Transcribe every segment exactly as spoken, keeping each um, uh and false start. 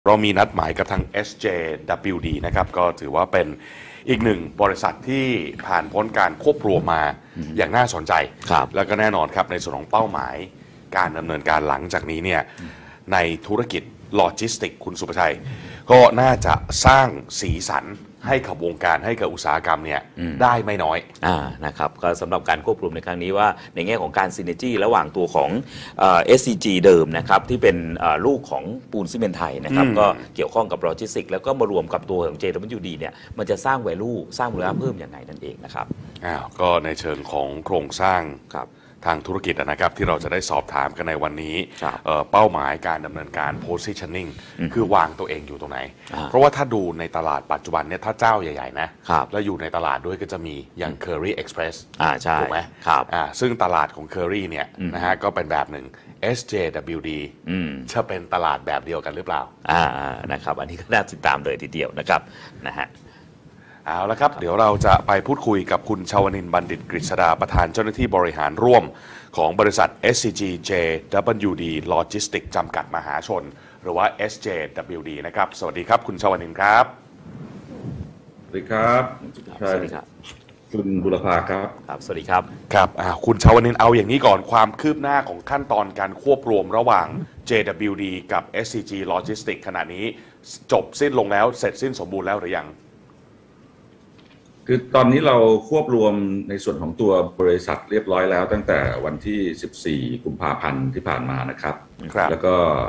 เรามีนัดหมายกับทาง เอส เจ ดับเบิลยู ดี นะครับก็ถือว่าเป็นอีกหนึ่งบริษัทที่ผ่านพ้นการควบรวมมาอย่างน่าสนใจแล้วก็แน่นอนครับในส่วนของเป้าหมายการดำเนินการหลังจากนี้เนี่ยในธุรกิจโลจิสติกคุณสุภชัยก็น่าจะสร้างสีสันให้กับวงการให้กับอุตสาหกรรมเนี่ยได้ไม่น้อยอ่านะครับก็สำหรับการควบรวมในครั้งนี้ว่าในแง่ของการซินเนจี้ระหว่างตัวของเอ่อ เอส ซี จี เดิมนะครับที่เป็นลูกของปูนซีเมนต์ไทยนะครับก็เกี่ยวข้องกับโลจิสติกแล้วก็มารวมกับตัวของ เจ ดับเบิลยู ดี เนี่ยมันจะสร้าง value สร้างมูลค่าเพิ่มอย่างไรนั่นเองนะครับอ้าวก็ในเชิงของโครงสร้างครับทางธุรกิจนะครับที่เราจะได้สอบถามกันในวันนี้เ, เป้าหมายการดำเนินการ positioning คือวางตัวเองอยู่ตรงไหนเพราะว่าถ้าดูในตลาดปัจจุบันเนี่ยถ้าเจ้าใหญ่ๆนะแล้วอยู่ในตลาดด้วยก็จะมีอย่าง Curry Express อ่าใช่ถูกไหมครับอ่าซึ่งตลาดของ Curry เนี่ยนะฮะก็เป็นแบบหนึ่ง เอส เจ ดับเบิลยู ดี จะเป็นตลาดแบบเดียวกันหรือเปล่าอ่านะครับอันนี้ก็น่าติดตามเลยทีเดียวนะครับนะฮะเอาละครับเดี๋ยวเราจะไปพูดคุยกับคุณชวนินทร์บัณฑิตกฤษดาประธานเจ้าหน้าที่บริหารร่วมของบริษัท เอส ซี จี เจ ดับเบิลยู ดี Logistics จำกัดมหาชนหรือว่า เอส เจ ดับเบิลยู ดี นะครับสวัสดีครับคุณชวนินทร์ครับสวัสดีครับสวัสดีครับคุณบุรพาครับครับสวัสดีครับครับคุณชวนินทร์เอาอย่างนี้ก่อนความคืบหน้าของขั้นตอนการควบรวมระหว่าง เจ ดับเบิลยู ดี กับ เอส ซี จี Logistics ขณะนี้จบสิ้นลงแล้วเสร็จสิ้นสมบูรณ์แล้วหรือยังคือตอนนี้เราควบรวมในส่วนของตัวบริษัทเรียบร้อยแล้วตั้งแต่วันที่สิบสี่กุมภาพันธ์ที่ผ่านมานะครับแล้วก็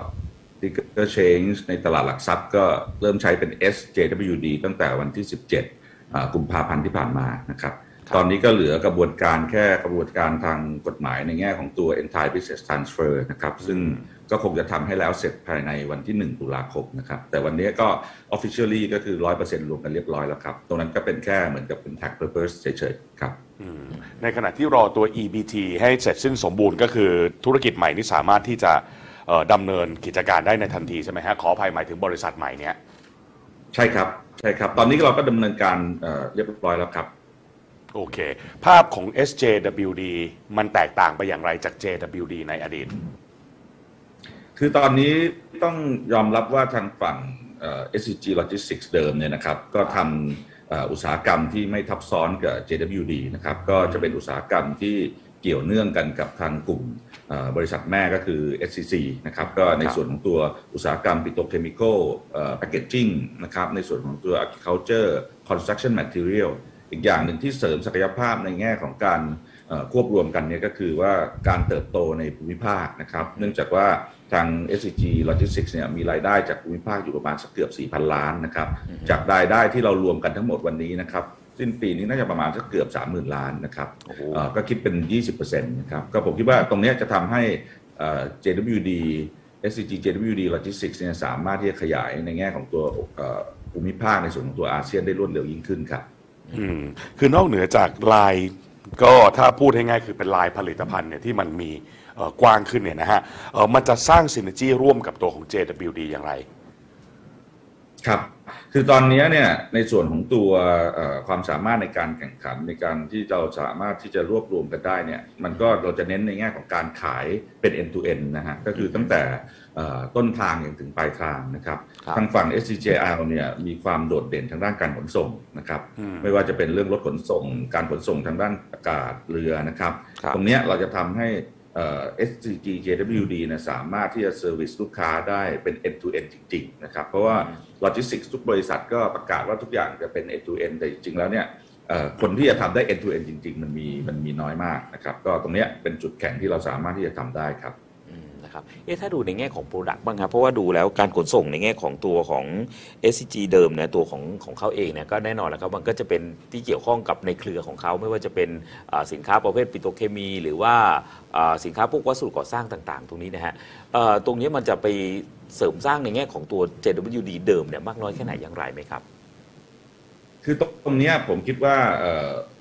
Ticker Change ในตลาดหลักทรัพย์ก็เริ่มใช้เป็น เอส เจ ดับเบิลยู ดี ตั้งแต่วันที่สิบเจ็ดกุมภาพันธ์ที่ผ่านมานะครับตอนนี้ก็เหลือกระบวนการแค่กระบวนการทางกฎหมายในแง่ของตัว Entire Business Transfer นะครับซึ่งก็คงจะทำให้แล้วเสร็จภายในวันที่หนึ่งตุลาคมนะครับแต่วันนี้ก็ officially ก็คือ ร้อยเปอร์เซ็นต์ รวมกันเรียบร้อยแล้วครับตรงนั้นก็เป็นแค่เหมือนกับเป็น tax purpose เฉยๆครับในขณะที่รอตัว อี บี ที ให้เสร็จสิ้นสมบูรณ์ก็คือธุรกิจใหม่ที่สามารถที่จะดำเนินกิจการได้ในทันทีใช่ไหมฮะขออภัยหมายถึงบริษัทใหม่เนี้ยใช่ครับใช่ครับตอนนี้เราก็ดำเนินการเรียบร้อยแล้วครับโอเคภาพของ เอส เจ ดับเบิลยู ดี มันแตกต่างไปอย่างไรจาก เจ ดับเบิลยู ดี ในอดีตคือตอนนี้ต้องยอมรับว่าทางฝั่ง เอส ซี จี Logistics เดิมเนี่ยนะครับก็ทำอุตสาหกรรมที่ไม่ทับซ้อนกับ เจ ดับเบิลยู ดี นะครับก็จะเป็นอุตสาหกรรมที่เกี่ยวเนื่องกันกับทางกลุ่มบริษัทแม่ก็คือ เอส ซี ซี นะครับก็ในส่วนของตัวอุตสาหกรรมปิโตรเคมีคอลแพคเกจจิ้งนะครับในส่วนของตัว agriculture construction material อีกอย่างหนึ่งที่เสริมศักยภาพในแง่ของการควบรวมกันเนี่ยก็คือว่าการเติบโตในภูมิภาคนะครับเนื่องจากว่าทาง เอส ซี จี Logistics เนี่ยมีรายได้จากภูมิภาคอยู่ประมาณสักเกือบ สี่พัน ล้านนะครับจากรายได้ที่เรารวมกันทั้งหมดวันนี้นะครับสิ้นปีนี้น่าจะประมาณสักเกือบ สามหมื่น ล้านนะครับก็คิดเป็น ยี่สิบเปอร์เซ็นต์ นะครับก็ผมคิดว่าตรงนี้จะทำให้ เจ ดับเบิลยู ดี เอส ซี จี เจ ดับเบิลยู ดี Logistics เนี่ยสามารถที่จะขยายในแง่ของตัวภูมิภาคในส่วนของตัวอาเซียนได้รวดเร็วยิ่งขึ้นครับอืมคือนอกเหนือจากลายก็ถ้าพูดให้ง่ายคือเป็นลายผลิตภัณฑ์เนี่ยที่มันมีกว้างขึ้นเนี่ยนะฮะมันจะสร้างซินเนอร์จีร่วมกับตัวของ เจ ดับเบิลยู ดี อย่างไรครับคือตอนนี้เนี่ยในส่วนของตัวความสามารถในการแข่งขันในการที่เราสามารถที่จะรวบรวมกันได้เนี่ยมันก็เราจะเน้นในแง่ของการขายเป็น end to end นะฮะก็คือตั้งแต่ต้นทางอย่างถึงปลายทางนะครับทางฝั่ง เอส ซี จี อาร์ เนี่ยมีความโดดเด่นทางด้านการขนส่งนะครับไม่ว่าจะเป็นเรื่องรถขนส่งการขนส่งทางด้านอากาศเรือนะครับตรงนี้เราจะทำให้เอ่อ เอส ซี จี เจ ดับเบิลยู ดี นะสามารถที่จะเซอร์วิสลูกค้าได้เป็น end to end จริงๆนะครับเพราะว่า logistics ทุกบริษัทก็ประกาศว่าทุกอย่างจะเป็น end to end แต่จริงๆแล้วเนี่ยคนที่จะทำได้ end to end จริงๆมันมีมันมีน้อยมากนะครับก็ตรงนี้เป็นจุดแข็งที่เราสามารถที่จะทำได้ครับครับเอ๊ะถ้าดูในแง่ของ Product บ้างครับเพราะว่าดูแล้วการขนส่งในแง่ของตัวของ เอส ซี จี เดิมเนี่ยตัวของของเขาเองเนี่ยก็แน่นอนแล้วครับมันก็จะเป็นที่เกี่ยวข้องกับในเครือของเขาไม่ว่าจะเป็นสินค้าประเภทปิโตรเคมีหรือว่าสินค้าพวกวัสดุก่อสร้างต่างๆตรงนี้นะฮะตรงนี้มันจะไปเสริมสร้างในแง่ของตัว เจ ดับเบิลยู ดี เดิมเนี่ยมากน้อยแค่ไหนอย่างไรไหมครับคือตรงนี้ผมคิดว่า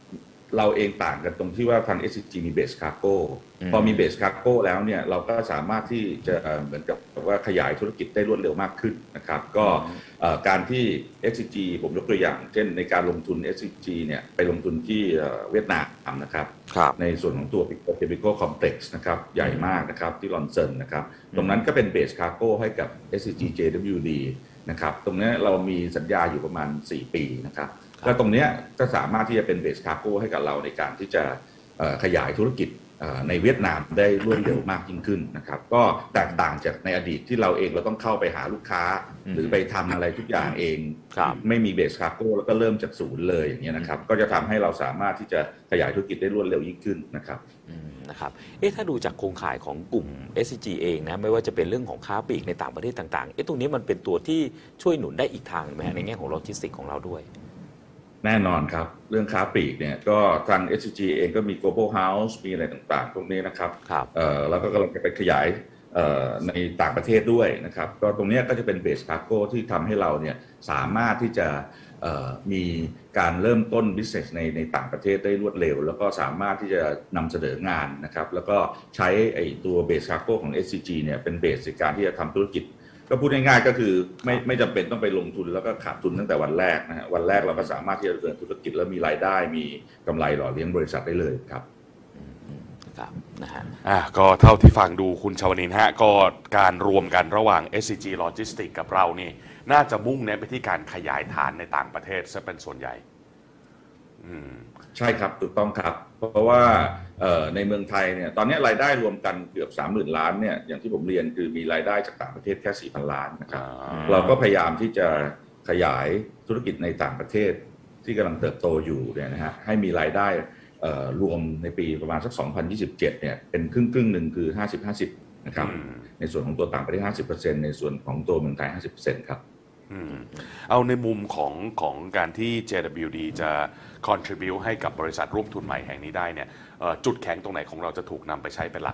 เราเองต่างกันตรงที่ว่าทาง เอส ซี จี มีเบสคาร์โก้พอมีเบสคาร์โก้แล้วเนี่ยเราก็สามารถที่จะเหมือนกับว่าขยายธุรกิจได้รวดเร็วมากขึ้นนะครับก็การที่ เอส ซี จี ผมยกตัวอย่างเช่นในการลงทุน เอส ซี จี เนี่ยไปลงทุนที่เวียดนามนะครับในส่วนของตัว Petrochemical Complex นะครับใหญ่มากนะครับที่ลอนเซินนะครับตรงนั้นก็เป็นเบสคาร์โก้ให้กับ เอส ซี จี เจ ดับเบิลยู ดี นะครับตรงนี้เรามีสัญญาอยู่ประมาณสี่ปีนะครับก็ตรงนี้ก็สามารถที่จะเป็นเบสคาร์โก้ให้กับเราในการที่จะขยายธุรกิจในเวียดนามได้รวดเร็วมากยิ่งขึ้นนะครับก็แตกต่างจากในอดีตที่เราเองเราต้องเข้าไปหาลูกค้าหรือไปทำอะไรทุกอย่างเองไม่มีเบสคาร์โก้แล้วก็เริ่มจากศูนย์เลยอย่างเงี้ยนะครับก็จะทำให้เราสามารถที่จะขยายธุรกิจได้รวดเร็วยิ่งขึ้นนะครับนะครับเอ๊ะถ้าดูจากโครงข่ายของกลุ่ม เอส ซี จี เองนะไม่ว่าจะเป็นเรื่องของค้าปลีกในต่างประเทศต่างๆเอ๊ะตรงนี้มันเป็นตัวที่ช่วยหนุนได้อีกทางไหมในแง่ของโลจิสติกของเราด้วยแน่นอนครับเรื่องค้าปลีกเนี่ยก็ทาง เอส ซี จี เองก็มี global house มีอะไรต่างๆตรงนี้นะครับครับแล้วก็กำลังจะไปขยายในต่างประเทศด้วยนะครับก็ตรงนี้ก็จะเป็นเบสคาร์โก้ที่ทำให้เราเนี่ยสามารถที่จะมีการเริ่มต้น business ในในต่างประเทศได้รวดเร็วแล้วก็สามารถที่จะนำเสนองานนะครับแล้วก็ใช้ไอ้ตัวเบสคาร์โก้ของ เอส ซี จี เนี่ยเป็นเบสในการที่จะทำธุรกิจก็พูดง่ายๆก็คือไม่ไม่จำเป็นต้องไปลงทุนแล้วก็ขาดทุนตั้งแต่วันแรกนะฮะวันแรกเราก็สามารถที่จะดำเนินธุรกิจแล้วมีรายได้มีกำไรหล่อเลี้ยงบริษัทได้เลยครับครับนะฮะอ่ะก็เท่าที่ฟังดูคุณชวนินทร์ฮะก็การรวมกันระหว่าง เอส ซี จี Logistics กับเรานี่น่าจะมุ่งเน้นไปที่การขยายฐานในต่างประเทศซะเป็นส่วนใหญ่อืมใช่ครับถูกต้องครับเพราะว่าในเมืองไทยเนี่ยตอนนี้รายได้รวมกันเกือบ สามหมื่น ล้านเนี่ยอย่างที่ผมเรียนคือมีรายได้จากต่างประเทศแค่ สี่พัน ล้านนะครับเราก็พยายามที่จะขยายธุรกิจในต่างประเทศที่กำลังเติบโตอยู่เนี่ยนะฮะให้มีรายได้รวมในปีประมาณสักสองพันยี่สิบเจ็ดเนี่ยเป็นครึ่งครึ่งหนึ่งคือ ห้าสิบ ห้าสิบ นะครับในส่วนของตัวต่างประเทศ ห้าสิบเปอร์เซ็นต์ ในส่วนของตัวเมืองไทย ห้าสิบเปอร์เซ็นต์ ครับเอาในมุมของของการที่ เจ ดับเบิลยู ดี จะ contribute ให้กับบริษัทร่วมทุนใหม่แห่งนี้ได้เนี่ยจุดแข็งตรงไหนของเราจะถูกนำไปใช้เป็นหลัก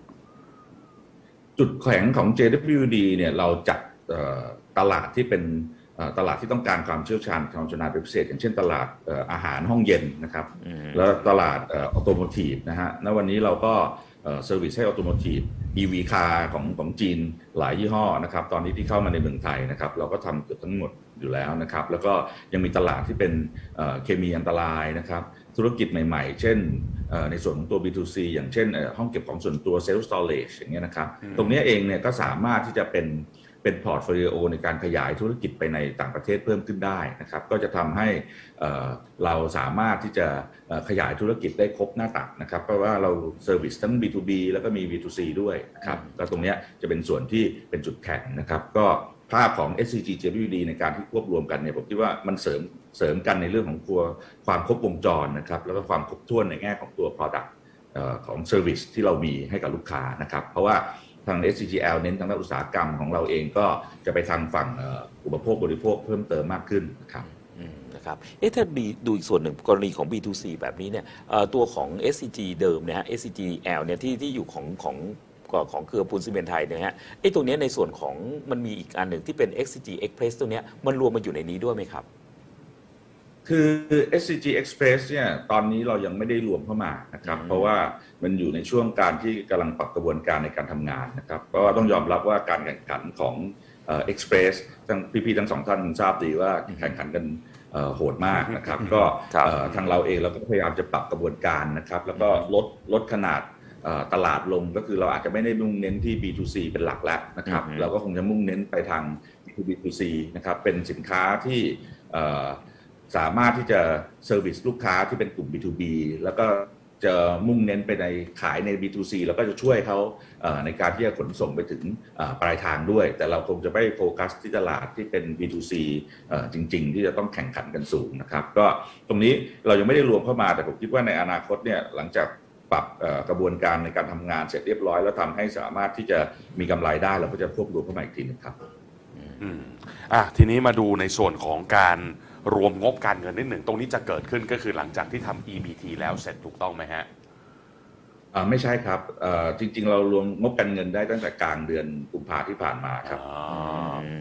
จุดแข็งของ เจ ดับเบิลยู ดี เนี่ยเราจัดตลาดที่เป็นตลาดที่ต้องการความเชี่ยวชาญความชำนาญเป็นพิเศษอย่างเช่นตลาดอาหารห้องเย็นนะครับแล้วตลาดออโตโมทีฟนะฮะณวันนี้เราก็เซอร์วิสให้ออโตโมทีฟ อี วี Car ของของจีนหลายยี่ห้อนะครับตอนนี้ที่เข้ามาในเมืองไทยนะครับเราก็ทำเกือบทั้งหมดอยู่แล้วนะครับแล้วก็ยังมีตลาดที่เป็นเคมีอันตรายนะครับธุรกิจใหม่ๆเช่นในส่วนของตัว บี ทู ซี อย่างเช่นห้องเก็บของส่วนตัว Self Storage อย่างเงี้ยนะครับตรงนี้เองเนี่ยก็สามารถที่จะเป็นเป็นพอร์ตโฟลิโอในการขยายธุรกิจไปในต่างประเทศเพิ่มขึ้นได้นะครับก็จะทำให้เราสามารถที่จะขยายธุรกิจได้ครบหน้าตักนะครับเพราะว่าเราเซอร์วิสทั้ง บี ทู บี แล้วก็มี บี ทู ซี ด้วยนะครับก็ตรงนี้จะเป็นส่วนที่เป็นจุดแข็งนะครับก็ภาพของ เอส ซี จี เจ ดับเบิลยู ดี ในการที่ควบรวมกันเนี่ยผมคิดว่ามันเสริมเสริมกันในเรื่องของตัวความครบวงจรนะครับแล้วก็ความครบถ้วนในแง่ของตัว Product ของ Service ที่เรามีให้กับลูกค้านะครับเพราะว่าทาง เอส ซี จี แอล เน้นทางด้านอุตสาหกรรมของเราเองก็จะไปทางฝั่งอุปโภคบริโภคเพิ่มเติมมากขึ้นนะครับนะครับเอ๊ะถ้าดูอีกส่วนหนึ่งกรณีของ บี ทู ซี แบบนี้เนี่ยตัวของ เอส ซี จี เดิมนะฮะ เอส ซี จี แอล เนี่ยที่ที่อยู่ของของของเครือปูนซีเมนต์ไทยเนี่ยฮะไอ้ตรงนี้ในส่วนของมันมีอีกอันหนึ่งที่เป็น เอ็กซ์ ซี จี Express ตัวเนี้ยมันรวมมาอยู่ในนี้ด้วยไหมครับคือ เอส ซี จี Express เนี่ยตอนนี้เรายังไม่ได้รวมเข้ามานะครับเพราะว่ามันอยู่ในช่วงการที่กำลังปรับกระบวนการในการทำงานนะครับเพราะว่าต้องยอมรับว่าการแข่งขันของเอ่อ Express ทั้งพี่ๆทั้งสองท่านทราบดีว่าแข่งขันกันโหดมากนะครับก็ทางเราเองเราก็พยายามจะปรับกระบวนการนะครับแล้วก็ลดลดขนาดตลาดลงก็คือเราอาจจะไม่ได้มุ่งเน้นที่ บี ทู ซี เป็นหลักแล้วนะครับเราก็คงจะมุ่งเน้นไปทาง บี ทู ซี นะครับเป็นสินค้าที่สามารถที่จะเซอร์วิสลูกค้าที่เป็นกลุ่ม บี ทู บี แล้วก็จะมุ่งเน้นไปในขายใน บี ทู ซี แล้วก็จะช่วยเขาในการที่จะขนส่งไปถึงปลายทางด้วยแต่เราคงจะไม่โฟกัสที่ตลาดที่เป็น บี ทู ซี จริงๆที่จะต้องแข่งขันกันสูงนะครับก็ตรงนี้เรายังไม่ได้รวมเข้ามาแต่ผมคิดว่าในอนาคตเนี่ยหลังจากปรับกระบวนการในการทำงานเสร็จเรียบร้อยแล้วทำให้สามารถที่จะมีกำไรได้เราก็จะควบรวมเข้ามาอีกทีนึงครับอืมอ่ะทีนี้มาดูในส่วนของการรวมงบการเงินนิดหนึ่งตรงนี้จะเกิดขึ้นก็คือหลังจากที่ทำ อี บี ที แล้วเสร็จถูกต้องไหมฮะอ่าไม่ใช่ครับเอ่อจริงๆเรารวมงบการเงินได้ตั้งแต่กลางเดือนกุมภาพันธ์ที่ผ่านมาครับ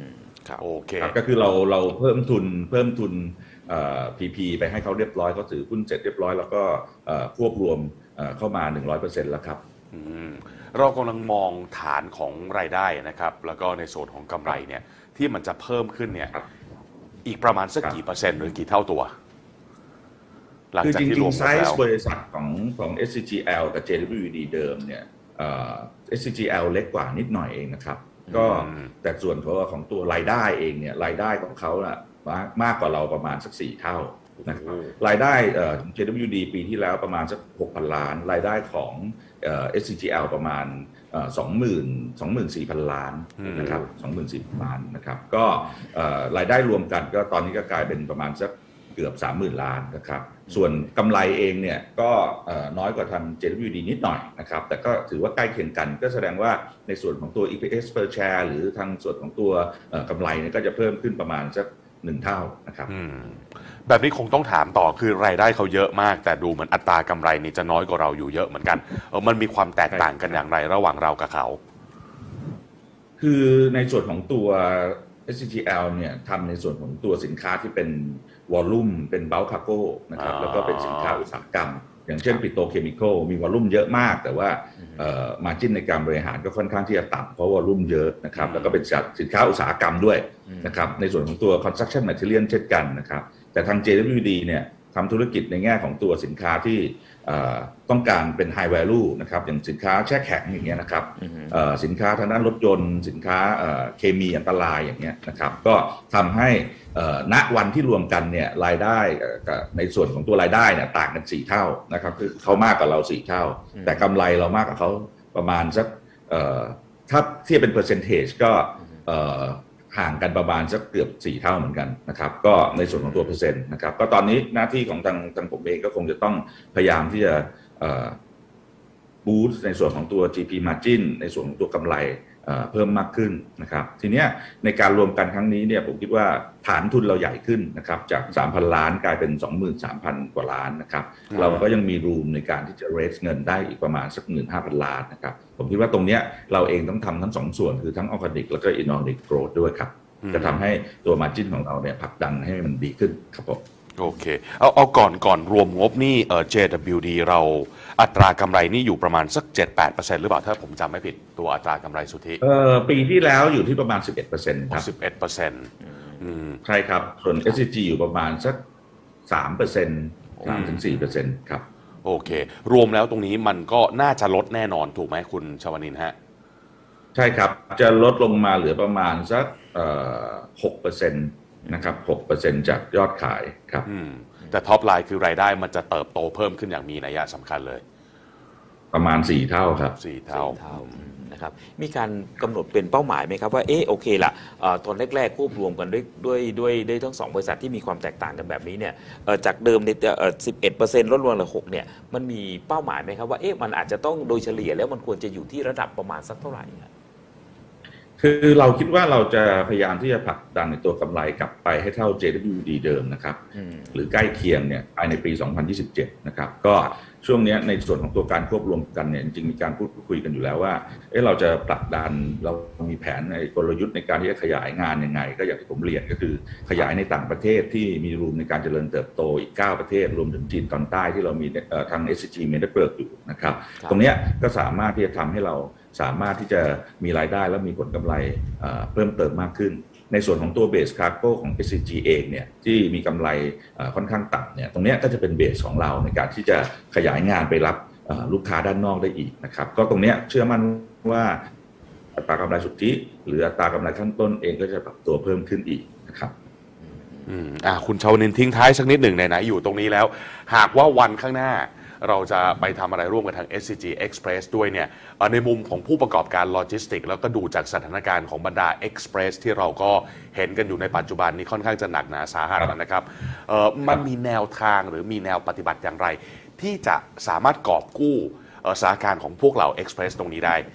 โอเคก็คือเราเราเพิ่มทุนเพิ่มทุนพี พี ไปให้เขาเรียบร้อยเขาถือหุ้นเสร็จเรียบร้อยแล้วก็ควบรวมเข้ามา หนึ่งร้อยเปอร์เซ็นต์ แล้วครับเรากำลังมองฐานของรายได้นะครับแล้วก็ในส่วนของกำไรเนี่ยที่มันจะเพิ่มขึ้นเนี่ยอีกประมาณสักกี่เปอร์เซ็นต์หรือกี่เท่าตัวคือจริงๆไซส์บริษัทของของ เอส ซี จี แอล กับ เจ ดับเบิลยู ดี เดิมเนี่ยเอ่อ เอส ซี จี แอล เล็กกว่านิดหน่อยเองนะครับก็แต่ส่วนของของตัวรายได้เองเนี่ยรายได้ของเขาอะมากกว่าเราประมาณสักสี่เท่านะครับรายได้เอ่อ เจ ดับเบิลยู ดี ปีที่แล้วประมาณสัก หกพัน ล้านรายได้ของเอ่อ เอส ซี จี แอล ประมาณเอ่อ สองหมื่น สองหมื่นสี่พัน ล้านนะครับ สองหมื่นสี่พัน ล้านนะครับก็เอ่อรายได้รวมกันก็ตอนนี้ก็กลายเป็นประมาณสักเกือบ สามหมื่น ล้านนะครับส่วนกำไรเองเนี่ยก็น้อยกว่าทาง เจ ดับเบิลยู ดี นิดหน่อยนะครับแต่ก็ถือว่าใกล้เคียงกันก็แสดงว่าในส่วนของตัว อี พี เอส per share หรือทางส่วนของตัวกำไรเนี่ยก็จะเพิ่มขึ้นประมาณสักหนึ่งเท่านะครับแบบนี้คงต้องถามต่อคือรายได้เขาเยอะมากแต่ดูเหมือนอัตรากำไรนี่จะน้อยกว่าเราอยู่เยอะเหมือนกันเออมันมีความแตกต่างกันอย่างไรระหว่างเรากับเขาคือในส่วนของตัว เอส ซี จี แอล เนี่ยทำในส่วนของตัวสินค้าที่เป็นวอลลุ่มเป็นเบลคาร์โก้นะครับแล้วก็เป็นสินค้าอุตสาหกรรมอย่างเช่นปิโตรเคมีคอลมีวอลลุ่มเยอะมากแต่ว่ามาร์จิ้นในการบริหารก็ค่อนข้างที่จะต่ำเพราะวอลลุ่มเยอะนะครับแล้วก็เป็นสินค้าอุตสาหกรรมด้วยนะครับในส่วนของตัว construction material เช่นกันนะครับแต่ทาง เจ ดับเบิลยู ดี เนี่ยทำธุรกิจในแง่ของตัวสินค้าที่ต้องการเป็น high value นะครับอย่างสินค้าแช่แข็งอย่างเงี้ยนะครับสินค้าทางด้านรถยนต์สินค้าเคมีอันตรายอย่างเงี้ยนะครับก็ทำให้ณวันที่รวมกันเนี่ยรายได้ในส่วนของตัวรายได้เนี่ยต่างกันสี่เท่านะครับคือเขามากกว่าเราสี่เท่าแต่กำไรเรามากกว่าเขาประมาณสักถ้าเทียบเป็น percentage ก็ห่างกันประมาณสักเกือบสี่เท่าเหมือนกันนะครับก็ในส่วนของตัวเปอร์เซ็นต์นะครับก็ตอนนี้หน้าที่ของทางทางผมเองก็คงจะต้องพยายามที่จะบูสต์ในส่วนของตัว จี พี margin ในส่วนของตัวกำไรเพิ่มมากขึ้นนะครับทีนี้ในการรวมกันครั้งนี้เนี่ยผมคิดว่าฐานทุนเราใหญ่ขึ้นนะครับจาก สามพัน ล้านกลายเป็น สองหมื่นสามพัน กว่าล้านนะครับเราก็ยังมีรูมในการที่จะ raise เงินได้อีกประมาณสัก หนึ่งหมื่นห้าพัน ล้านนะครับผมคิดว่าตรงนี้เราเองต้องทำทั้งสองส่วนคือทั้ง organic แล้วก็ inorganic growth ด้วยครับจะทำให้ตัว margin ของเราเนี่ยผลักดันให้มันดีขึ้นครับผมโอเคเอาเอาก่อนก่อนรวมงบนี่เอ่อ เจ ดับเบิลยู ดี เราอัตรากำไรนี่อยู่ประมาณสัก เจ็ดถึงแปดเปอร์เซ็นต์ หรือเปล่าถ้าผมจำไม่ผิดตัวอัตรากำไรสุทธิเอ่อปีที่แล้วอยู่ที่ประมาณ สิบเอ็ดเปอร์เซ็นต์ ครับสิบเอ็ดเปอร์เซ็นต์ อืมใช่ครับส่วน เอส ซี จี อยู่ประมาณสัก สามเปอร์เซ็นต์ สามถึงสี่เปอร์เซ็นต์ ครับโอเครวมแล้วตรงนี้มันก็น่าจะลดแน่นอนถูกไหมคุณชวนินทร์ฮะใช่ครับจะลดลงมาเหลือประมาณสักเอ่อ หกเปอร์เซ็นต์ นะครับ หกเปอร์เซ็นต์ จากยอดขายครับแต่ท็อปไลน์คือรายได้มันจะเติบโตเพิ่มขึ้นอย่างมีนัยสำคัญเลยประมาณสี่เท่าครับสี่เท่านะครับมีการกำหนดเป็นเป้าหมายไหมครับว่าเออโอเคละตอนแรกๆควบรวมกันด้วยด้วยด้วยด้วยทั้งสองบริษัทที่มีความแตกต่างกันแบบนี้เนี่ยจากเดิมในสิบเอ็ดเปอร์เซ็นต์ลดลงเหลือหกเนี่ยมันมีเป้าหมายไหมครับว่าเอ๊ะมันอาจจะต้องโดยเฉลี่ยแล้วมันควรจะอยู่ที่ระดับประมาณสักเท่าไหร่คือเราคิดว่าเราจะพยายามที่จะผลักดันในตัวกำไรกลับไปให้เท่า เจ ดับเบิลยู ดี เดิมนะครับหรือใกล้เคียงเนี่ยภายในปีสองพันยี่สิบเจ็ดนะครับก็ช่วงนี้ในส่วนของตัวการควบรวมกันเนี่ยจริงๆมีการพูดคุยกันอยู่แล้วว่าเอ๊ะเราจะผลักดันเรามีแผนในกลยุทธ์ในการที่จะขยายงานยังไงก็อย่างที่ผมเรียนก็คือขยายในต่างประเทศที่มีรูมในการเจริญเติบโตอีกเก้าประเทศรวมถึงจีนตอนใต้ที่เรามีทาง เอส ซี จี Network อยู่นะครับตรงนี้ก็สามารถที่จะทำให้เราสามารถที่จะมีรายได้และมีผลกำไรเพิ่มเติมมากขึ้นในส่วนของตัวเบสคาร์โก้ของ เอส ซี จี เองเนี่ยที่มีกำไรค่อนข้างต่ำเนี่ยตรงนี้ก็จะเป็นเบสของเราในการที่จะขยายงานไปรับลูกค้าด้านนอกได้อีกนะครับก็ตรงนี้เชื่อมั่นว่าอัตรากำไรสุทธิหรืออัตรากำไรขั้นต้นเองก็จะปรับตัวเพิ่มขึ้นอีกนะครับอืมอ่าคุณชาวนินทิ้งท้ายสักนิดหนึ่งไหนๆอยู่ตรงนี้แล้วหากว่าวันข้างหน้าเราจะไปทำอะไรร่วมกับทาง เอส ซี จี Express ด้วยเนี่ยในมุมของผู้ประกอบการโลจิสติกแล้วก็ดูจากสถานการณ์ของบรรดา Express ที่เราก็เห็นกันอยู่ในปัจจุบันนี้ค่อนข้างจะหนักหนาสาหัสนะครับมันมีแนวทางหรือมีแนวปฏิบัติอย่างไรที่จะสามารถกอบกู้สถานการณ์ของพวกเรา Express ตรงนี้ได้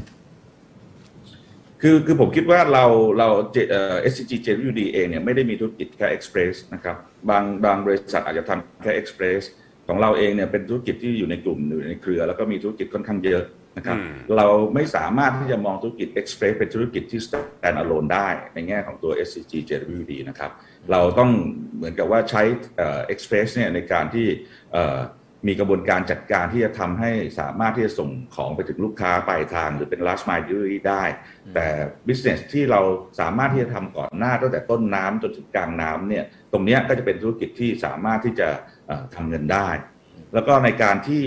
คือคือผมคิดว่าเราเราเอ่อ เอส ซี จี เจ ดับเบิลยู ดี เองเนี่ยไม่ได้มีธุรกิจแค่ Express นะครับบางบางบริษัทอาจจะทำแค่ Expressของเราเองเนี่ยเป็นธุรกิจที่อยู่ในกลุ่มอยู่ในเครือแล้วก็มีธุรกิจค่อนข้างเยอะนะครับเราไม่สามารถที่จะมองธุรกิจ Express เป็นธุรกิจที่ stand alone ได้ในแง่ของตัว เอส ซี จี เจ ดับเบิลยู ดี นะครับเราต้องเหมือนกับว่าใช้ Express เนี่ยในการที่มีกระบวนการจัดการที่จะทำให้สามารถที่จะส่งของไปถึงลูกค้าปลายทางหรือเป็น last mile delivery ได้แต่ business ที่เราสามารถที่จะทำก่อนหน้าตั้งแต่ต้นน้ำจนถึงกลางน้ำเนี่ยตรงนี้ก็จะเป็นธุรกิจที่สามารถที่จะทำเงินได้แล้วก็ในการที่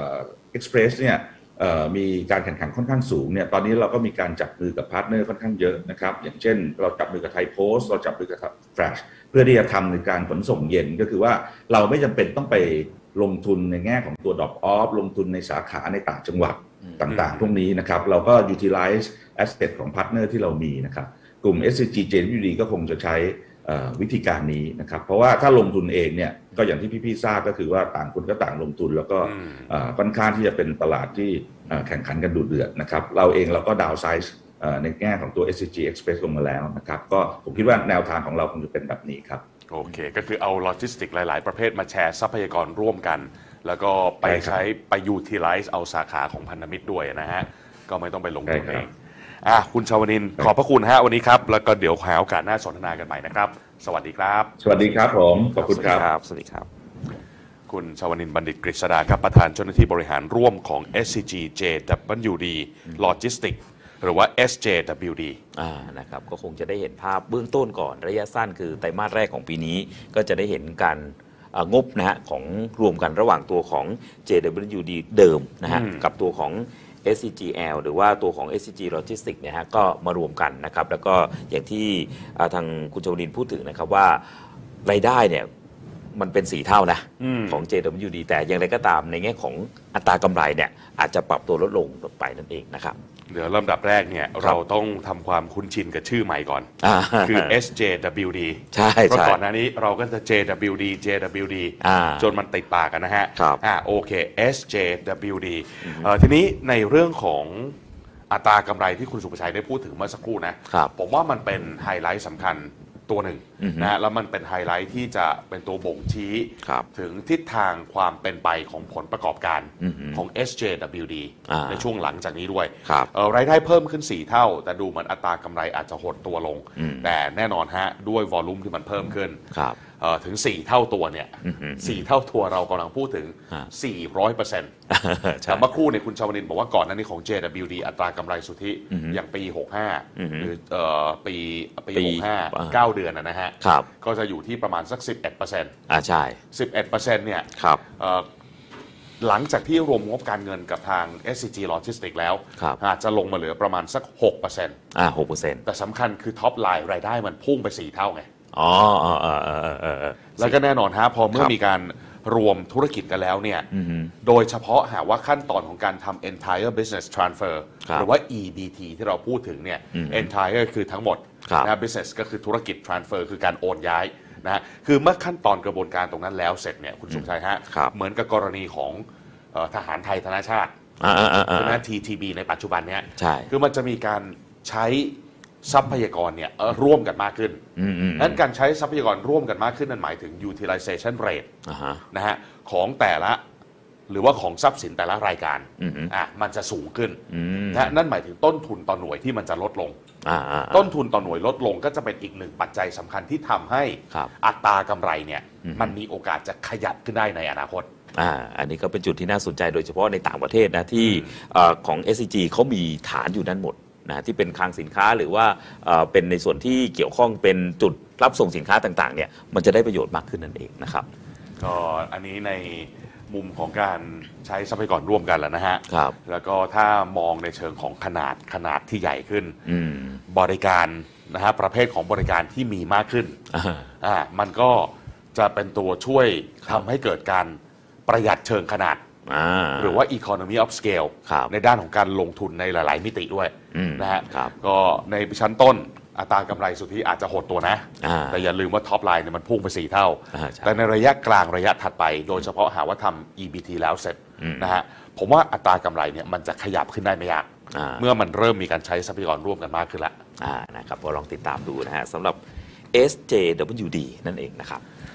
Express เนี่ยมีการแข่งขันค่อนข้างสูงเนี่ยตอนนี้เราก็มีการจับมือกับพาร์ทเนอร์ค่อนข้างเยอะนะครับอย่างเช่นเราจับมือกับไทยโพสต์เราจับมือกับ Flash เพื่อที่จะทำในการขนส่งเย็นก็คือว่าเราไม่จำเป็นต้องไปลงทุนในแง่ของตัว drop off ลงทุนในสาขาในต่างจังหวัดต่างๆพวกนี้นะครับเราก็ utilize asset ของพาร์ทเนอร์ที่เรามีนะครับกลุ่ม เอส ซี จี เจ ดับเบิลยู ดี ก็คงจะใช้วิธีการนี้นะครับเพราะว่าถ้าลงทุนเองเนี่ยก็อย่างที่พี่ๆทราบก็คือว่าต่างคนก็ต่างลงทุนแล้วก็ค่อนข้างที่จะเป็นตลาดที่แข่งขันกันดุเดือดนะครับเราเองเราก็ดาวไซส์ในแง่ของตัว เอส ซี จี Express ลงมาแล้วนะครับก็ผมคิดว่าแนวทางของเราคงจะเป็นแบบนี้ครับโอเคก็คือเอาโลจิสติกหลายๆประเภทมาแชร์ทรัพยากรร่วมกันแล้วก็ไปใช้ไปยูทิไลซ์เอาสาขาของพันธมิตรด้วยนะฮะก็ไม่ต้องไปลงทุนเองอ่ะคุณชาวนินทร์ขอบพระคุณฮะวันนี้ครับแล้วก็เดี๋ยวหาโอกาสหน้าสนทนากันใหม่นะครับสวัสดีครับสวัสดีครับผมขอบคุณครับสวัสดีครับคุณชาวนินทร์บัณฑิตกฤษดาครับประธานเจ้าหน้าที่บริหารร่วมของ เอส ซี จี เจ ดับเบิลยู ดี Logistics หรือว่า เอส เจ ดับเบิลยู ดีอ่านะครับก็คงจะได้เห็นภาพเบื้องต้นก่อนระยะสั้นคือไตรมาสแรกของปีนี้ก็จะได้เห็นการงบนะฮะของรวมกันระหว่างตัวของ เจ ดับเบิลยู ดี เดิมนะฮะกับตัวของ เอส ซี จี แอล หรือว่าตัวของ เอส ซี จี Logistics เนี่ยฮะก็มารวมกันนะครับแล้วก็อย่างที่ทางคุณชวนินทร์พูดถึงนะครับว่ารายได้เนี่ยมันเป็นสี่เท่านะของ เจ ดับเบิลยู ดี แต่อย่างไรก็ตามในแง่ของอัตรากำไรเนี่ยอาจจะปรับตัวลดลงลงไปนั่นเองนะครับเดี๋ยวลำดับแรกเนี่ยเราต้องทำความคุ้นชินกับชื่อใหม่ก่อนคือ เอส เจ ดับเบิลยู ดีใช่เพราะก่อนหน้านี้เราก็จะ เจ ดับเบิลยู ดี เจ ดับเบิลยู ดี จนมันติดปากกันนะฮะอ่าโอเค เอส เจ ดับเบิลยู ดี ทีนี้ในเรื่องของอัตรากำไรที่คุณสุภชัยได้พูดถึงเมื่อสักครู่นะผมว่ามันเป็นไฮไลท์สำคัญตัวหนึ่งนะแล้วมันเป็นไฮไลท์ที่จะเป็นตัวบ่งชี้ถึงทิศทางความเป็นไปของผลประกอบการของ เอส เจ ดับเบิลยู ดี ในช่วงหลังจากนี้ด้วยรายได้เพิ่มขึ้นสี่เท่าแต่ดูเหมือนอัตรากำไรอาจจะหดตัวลงแต่แน่นอนฮะด้วยวอลลุ่มที่มันเพิ่มขึ้นถึงสี่เท่าตัวเนี่ยสี่เท่าตัวเรากำลังพูดถึง สี่ร้อยเปอร์เซ็นต์ แต่เมื่อครู่เนี่ยคุณชาวนินทร์บอกว่าก่อนหน้านี้ของ เจ ดับเบิลยู ดี อัตรากำไรสุทธิอย่างปีหกสิบห้าหรือปีปีหกสิบห้า เก้าเดือนนะฮะก็จะอยู่ที่ประมาณสัก สิบเอ็ดเปอร์เซ็นต์อ่าใช่สิบเอ็ดเปอร์เซ็นต์ เนี่ยหลังจากที่รวมงบการเงินกับทาง เอส ซี จี Logistics แล้วอาจจะลงมาเหลือประมาณสัก หกเปอร์เซ็นต์อ่า หกเปอร์เซ็นต์แต่สำคัญคือท็อปไลน์รายได้มันพุ่งไปสี่เท่าไงอ๋ออ๋อเออเออเออแล้วก็แน่นอนฮะพอเมื่อมีการรวมธุรกิจกันแล้วเนี่ยโดยเฉพาะหากว่าขั้นตอนของการทำ entire business transfer หรือว่า อี บี ที ที่เราพูดถึงเนี่ย entire คือทั้งหมดนะ business ก็คือธุรกิจ transfer คือการโอนย้ายนะฮะคือเมื่อขั้นตอนกระบวนการตรงนั้นแล้วเสร็จเนี่ยคุณสุขชัยฮะเหมือนกับกรณีของทหารไทยธนชาติใช่ไหม ที ที บี ในปัจจุบันเนี้ยคือมันจะมีการใช้ทรัพยากรเนี่ยร่วมกันมากขึ้นนั้นการใช้ทรัพยากรร่วมกันมากขึ้นนั่นหมายถึง utilization rate นะฮะของแต่ละหรือว่าของทรัพย์สินแต่ละรายการอ่ะมันจะสูงขึ้นนะนั่นหมายถึงต้นทุนต่อหน่วยที่มันจะลดลงต้นทุนต่อหน่วยลดลงก็จะเป็นอีกหนึ่งปัจจัยสำคัญที่ทำให้อัตรากำไรเนี่ยมันมีโอกาสจะขยับขึ้นได้ในอนาคตอ่าอันนี้ก็เป็นจุดที่น่าสนใจโดยเฉพาะในต่างประเทศนะที่ของ เอส ซี จี เขามีฐานอยู่นั่นหมดนะที่เป็นคลังสินค้าหรือว่าเป็นในส่วนที่เกี่ยวข้องเป็นจุดรับส่งสินค้าต่างๆเนี่ยมันจะได้ประโยชน์มากขึ้นนั่นเองนะครับก็อันนี้ในมุมของการใช้ทรัพยากรร่วมกันแล้วนะฮะครับแล้วก็ถ้ามองในเชิงของขนาดขนาดที่ใหญ่ขึ้นบริการนะฮะประเภทของบริการที่มีมากขึ้นอ่ามันก็จะเป็นตัวช่วยทำให้เกิดการประหยัดเชิงขนาดหรือว่า economy of scale ในด้านของการลงทุนในหลายๆมิติด้วยนะฮะก็ในชั้นต้นอัตรากำไรสุทธิอาจจะหดตัวนะแต่อย่าลืมว่าท็อปไลน์เนี่ยมันพุ่งไปสี่เท่าแต่ในระยะกลางระยะถัดไปโดยเฉพาะหากว่าทำ อี บี ที แล้วเสร็จนะฮะผมว่าอัตรากำไรเนี่ยมันจะขยับขึ้นได้ไม่ยากเมื่อมันเริ่มมีการใช้ทรัพยากรร่วมกันมากขึ้นแล้วนะครับก็ลองติดตามดูนะฮะสำหรับ เอส เจ ดับเบิลยู ดี นั่นเองนะครับ